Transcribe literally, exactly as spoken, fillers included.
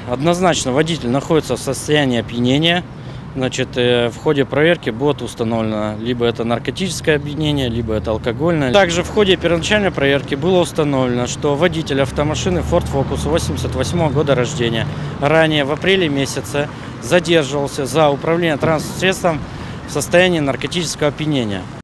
однозначно водитель находится в состоянии опьянения. Значит, в ходе проверки будет установлено, либо это наркотическое опьянение, либо это алкогольное. Также в ходе первоначальной проверки было установлено, что водитель автомашины Ford Focus восемьдесят восьмого года рождения ранее в апреле месяце задерживался за управление транспортным средством в состоянии наркотического опьянения.